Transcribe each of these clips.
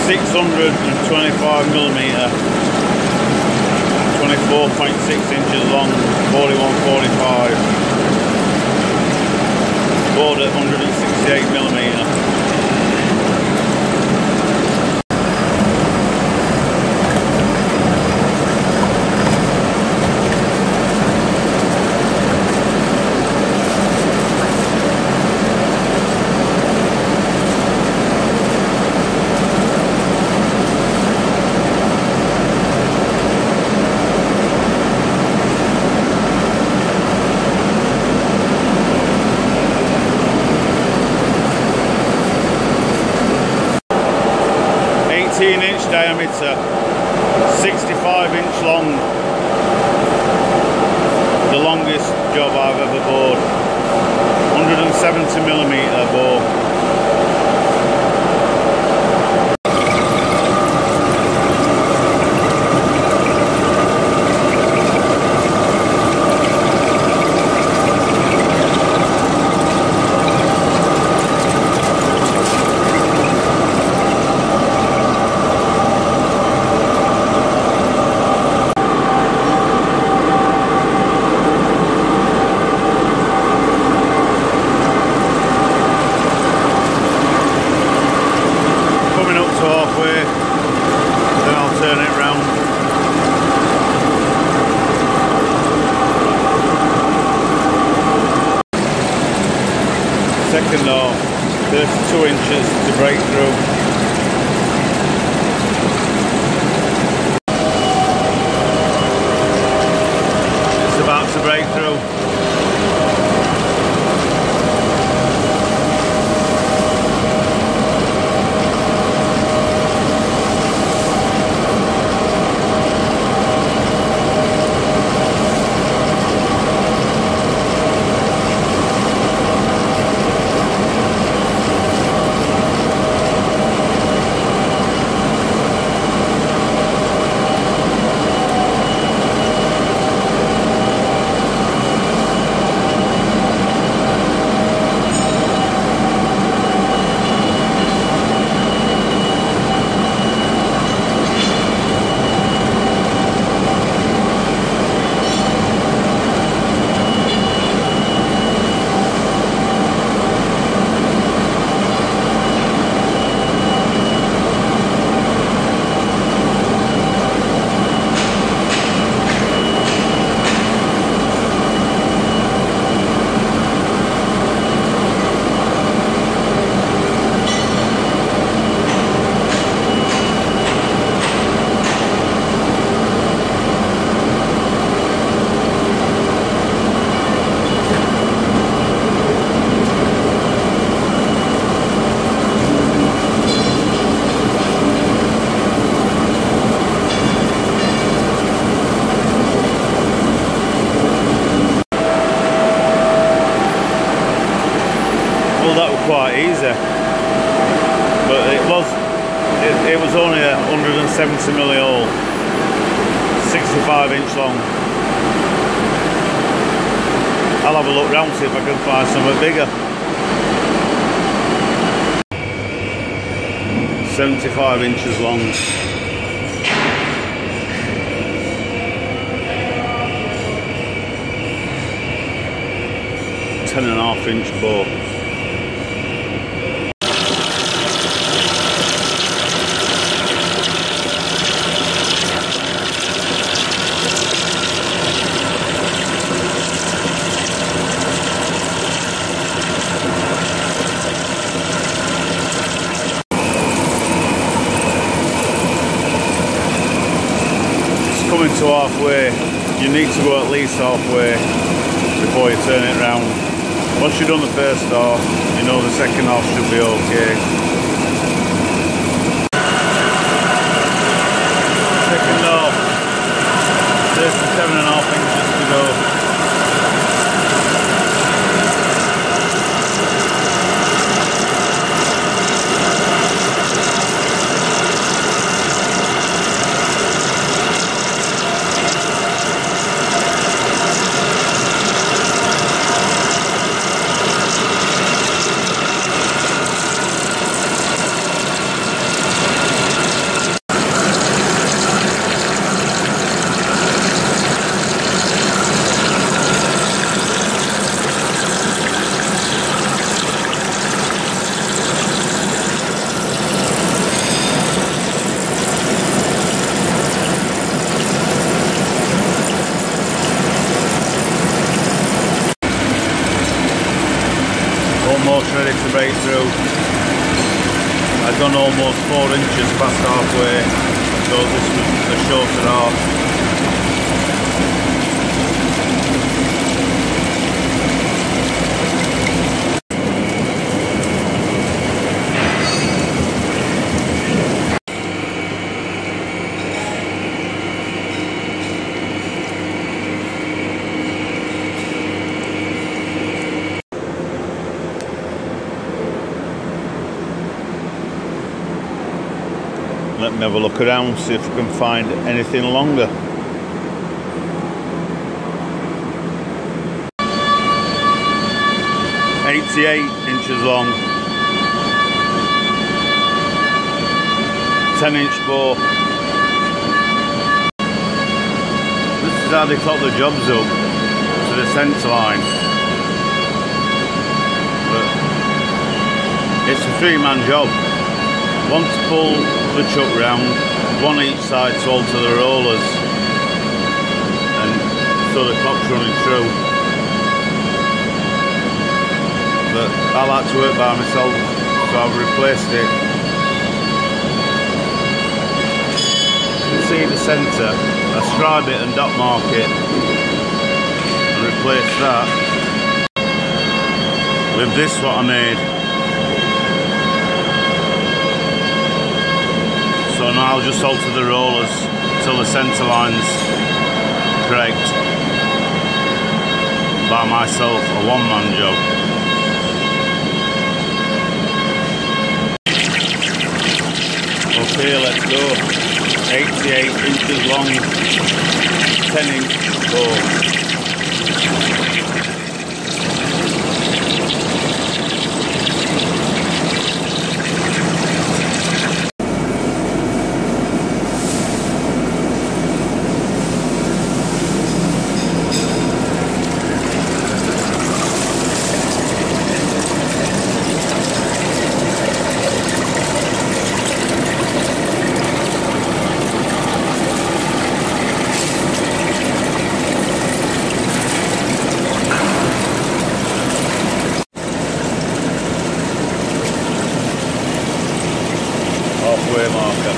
625mm, 24.6 inches long, 4145. Board at 168mm. Inch diameter, 65-inch long, the longest job I've ever bored, 170mm bore. Second off, 32 inches to break through. It's about to break through. Quite easy, but it was only a 170mm hole, 65-inch long. I'll have a look round, see if I can find something bigger. 75 inches long. 10.5-inch bore. Coming to halfway, you need to go at least halfway before you turn it round. Once you've done the first half, you know the second half should be okay. Second half, 37.5 inches to go. I'd gone almost 4 inches past halfway, so this was a shorter half. Let me have a look around, see if I can find anything longer. "88" long, 10-inch bore. This is how they top the jobs up to the centre line. But it's a 3-man job. One to pull the chuck round, one each side to alter the rollers, and so the clock's running through. But I like to work by myself, so I've replaced it. You can see the centre, I scribe it and dot mark it, and replace that with this what I made. So now I'll just alter the rollers till the centre line's correct. By myself, a 1-man job. Okay, let's go. 88 inches long, 10-inch bore. Halfway marker.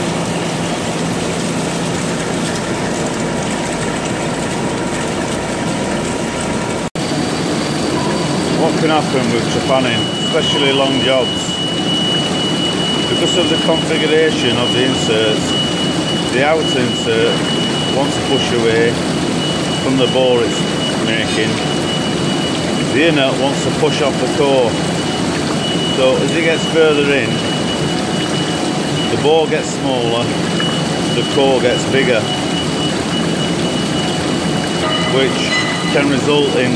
What can happen with trepanning, especially long jobs? Because of the configuration of the inserts, the outer insert wants to push away from the bore it's making. The inner wants to push off the core. So as it gets further in, the bore gets smaller, the core gets bigger, which can result in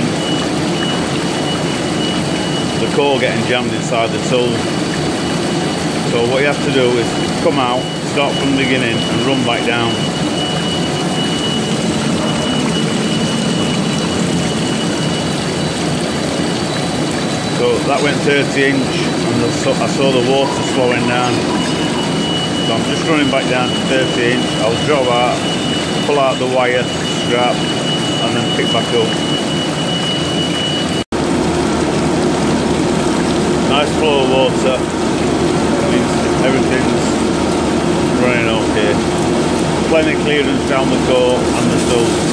the core getting jammed inside the tool. So what you have to do is come out, start from the beginning and run back down. So that went 30-inch and I saw the water slowing down. So I'm just running back down to 30-inch. I'll drop out, pull out the wire, scrap, and then pick back up. Nice flow of water. Means everything's running okay. Plenty of clearance down the core and the tool.